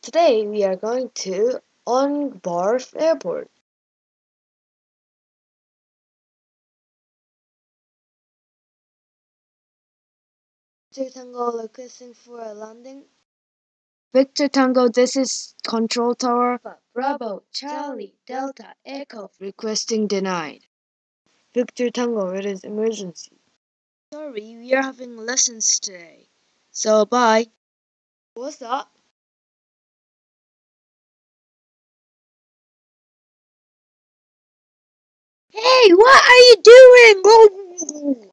Today we are going to Barf Airport. Victor Tango requesting for a landing. Victor Tango, this is Control Tower. Bravo, Charlie, Delta, Echo. Requesting denied. Victor Tango, it is emergency. Sorry, we are having lessons today. So bye. What's that? Hey, what are you doing?